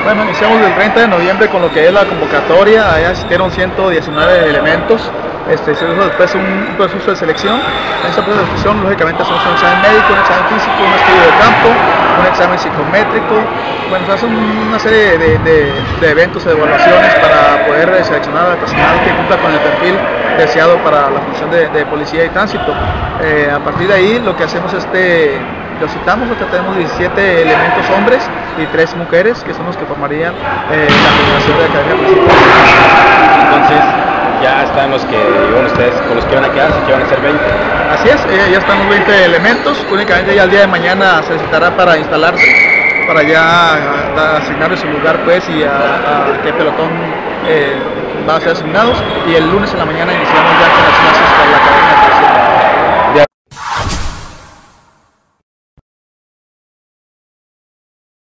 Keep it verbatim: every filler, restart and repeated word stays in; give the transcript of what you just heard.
Bueno, iniciamos el treinta de noviembre con lo que es la convocatoria. Ahí asistieron ciento diecinueve elementos. Este, se hizo después un, un proceso de selección. En ese proceso de selección, lógicamente, hacemos un examen médico, un examen físico, un estudio de campo, un examen psicométrico. Bueno, se hacen una serie de, de, de eventos y de evaluaciones para poder seleccionar al personal que cumpla con el perfil deseado para la función de, de policía y tránsito. Eh, a partir de ahí, lo que hacemos es este, los citamos, nosotros tenemos diecisiete elementos hombres y tres mujeres, que son los que formarían eh, la generación de la academia principal. Entonces, ya están los que iban ustedes, con los que van a quedarse, que van a ser veinte. Así es, eh, ya están los veinte elementos, únicamente ya el día de mañana se necesitará para instalarse, para ya a, a asignarles su lugar pues y a, a qué pelotón eh, va a ser asignados, y el lunes en la mañana iniciamos ya con las clases para la academia.